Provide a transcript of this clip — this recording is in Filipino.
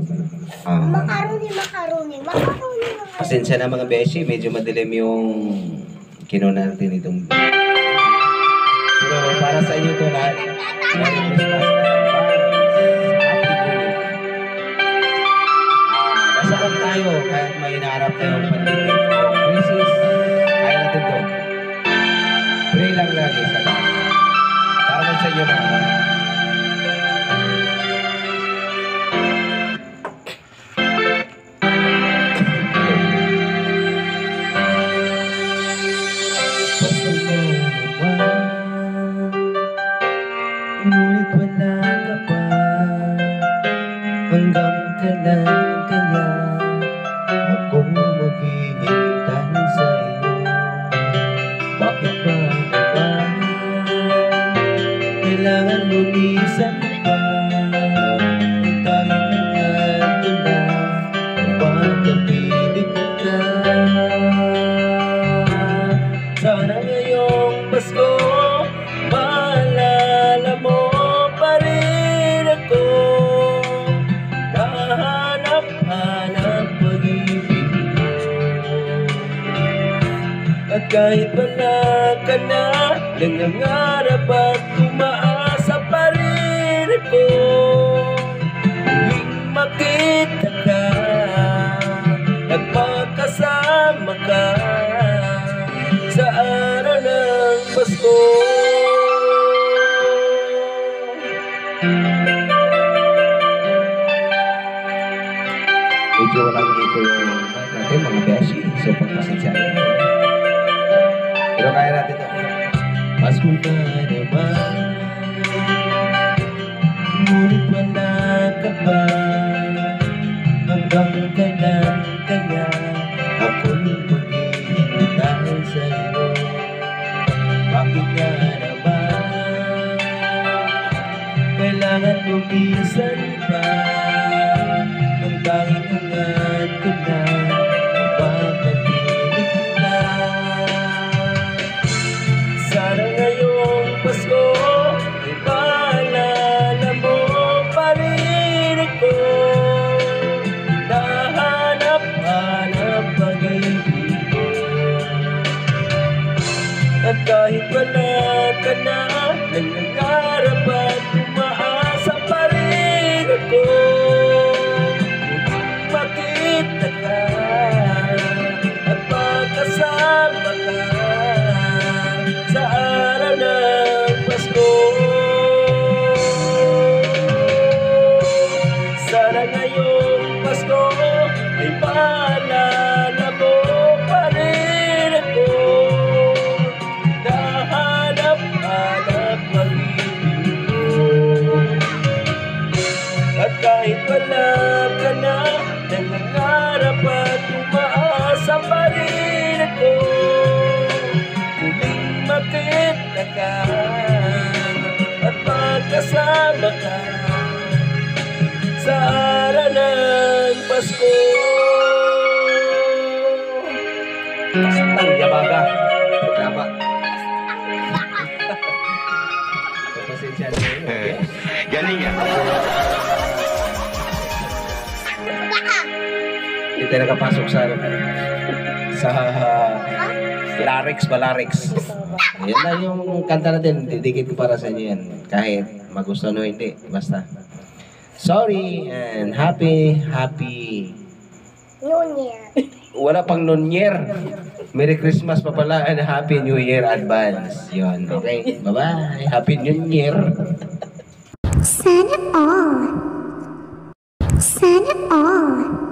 Macaroni. Pasensya na mga beshi, medyo madilim yung kinuna natin itong. Pero para sa inyo ito lahat. Merry Christmas and advance. Happy New Year. Nasarap tayo kahit may hinaharap tayong pandemic o crisis. Kaya natin ito. Pray lang lagi sa lahat. Para sa inyo na. Ngunit wala ka pa, hanggang kailan kaya ako maghihintay sa iyo? Bakit ba kailangan lumisan pa? Ang tayong nandun na, magkapilit ka. Sana ngayong Pasko maalala mo pa rin ako. Nahanap-hanap pag-ibig ko. At kahit wala ka na, nangangarap at umaasa pa rin ako. Muling makita ka at magkasama ka sa araw ng Pasko. Medyo walang iko yung natin mga beshi, so pagpasensya nyo. Pero kaya natin ito. Pasko na naman, ngunit wala ka pa, hanggang kailan kaya ako'y maghihintay sa iyo? Bakit nga naman kailangan lumisan pa? Ang tanging hangad ko na makapilit ka. Sana ngayong Pasko ay maalala mo pa rin ako. Nahanap-hanap pag-ibig ko. At kahit wala ka na, nangangarap at umaasa pa rin ako. Makita ka at magkasama ka sa araw ng Pasko. Sana ngayong Pasko ay maalala mo pa rin ako. Nahanap-hanap pag-ibig ko. At kahit wala ka na, nangangarap at umaasa pa rin ako. Muling makita ka at magkasama ka sa araw ng Pasko. Pasentang Yabaga programa. Pasensya na yun, okay? Galing yan. Hindi tayo nakapasok sa Larix. Yan na yung kanta natin. Didikit ko para sa inyo yan. Kahit magustuhan o hindi. Basta. Sorry and happy New Year. wala pang Nunyer. Merry Christmas pa pala and Happy New Year advance. Yun. Okay. Bye-bye. Happy New Year. Sana all.